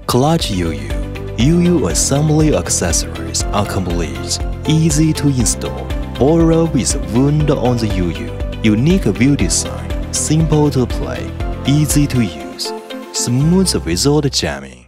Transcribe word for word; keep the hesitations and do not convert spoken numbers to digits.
Clutch Yo-Yo. Yo-Yo assembly accessories are complete, easy to install. Borrow with wound on the Yo-Yo. Unique view design, simple to play, easy to use, smooth without jamming.